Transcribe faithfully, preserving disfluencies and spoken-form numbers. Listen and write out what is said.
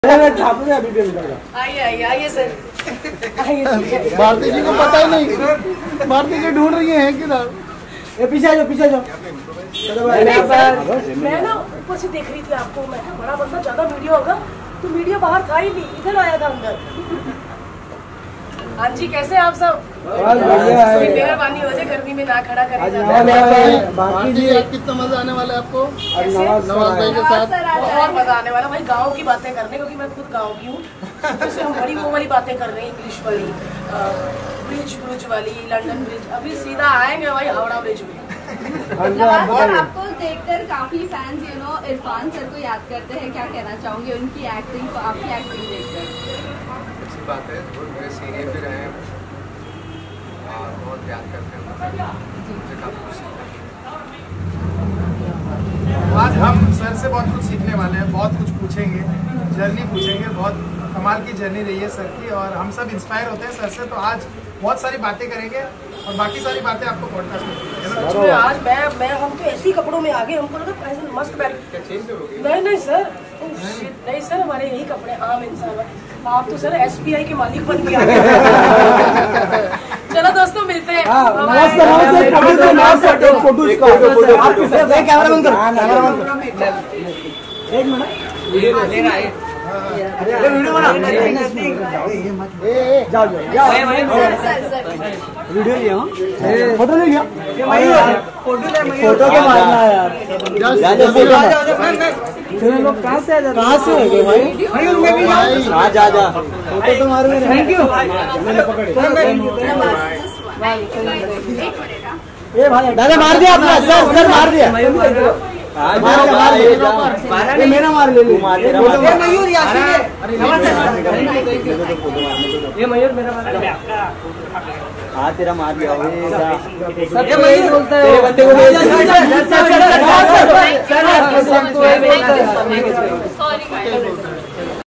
आइए आइए आइए सर, भारती जी को पता ही नहीं, भारती जी ढूंढ रही हैं किधर। ये पीछे जाओ, पीछे जाओ। मैं ना ऊपर से देख रही थी आपको, मैं क्या बड़ा बंदा ज्यादा वीडियो होगा, तो वीडियो बाहर था ही नहीं, इधर आया था अंदर। हाँ जी, कैसे आप सब? मेहरबानी हो जाए, गर्मी में ना खड़ा करें। बाकी जी कितना मजा आने वाला है आपको नवाज भाई के साथ? बहुत मजा आने वाला भाई, गाँव की बातें करने, क्योंकि मैं खुद गाँव की हूँ। जैसे हम बड़ी वो वाली बातें कर रहे हैं, इंग्लिश वाली, ब्रिज ब्रिज वाली, लंदन ब्रिज। अभी सीधा आएंगे भाई हावड़ा ब्रिज में। सर, आपको देखकर काफी fans you know Irfan sir को याद करते हैं, क्या कहना चाहोंगे उनकी एक्टिंग को, आपकी एक्टिंग देखकर? अच्छी बात है, बहुत बड़े सीनियर भी रहे हैं और बहुत याद करते हैं, मुझे काफी खुशी है। आज हम सर से बहुत कुछ सीखने वाले हैं, बहुत कुछ पूछेंगे, जर्नी पूछेंगे। बहुत कमाल की जर्नी रही है सर की और हम सब इंस्पायर होते हैं सर से। तो आज बहुत सारी बातें करेंगे और बाकी सारी बातें आपको पॉडकास्ट में। आज मैं मैं हम तो ऐसे ही कपड़ों में आ गए, हमको लगा ऐसे मस्त बैठ। नहीं नहीं सर, नहीं सर, हमारे यही कपड़े आम इंसान। आप तो सर एस बी आई के मालिक बन के आ गए। चलो दोस्तों, मिलते हैं। कैमरा बंद करो, एक मिनट वीडियो लेना है। वीडियो बना, जाओ जाओ, वीडियो लिया, फोटो ले लिया, फोटो क्या मारना है यार। लोग कहाँ से आ जाते, कहाँ से हो गए भाई? हाँ जा जा, फोटो तो मारो। Thank you. ये भाई दादा मार दिया आपने, सर सर मार दिया, मेरा मार ले लो। मयूर ये मयूर मेरा मार, हाँ तेरा मार दिया। सब ये मयूर बोलता है, बंदे को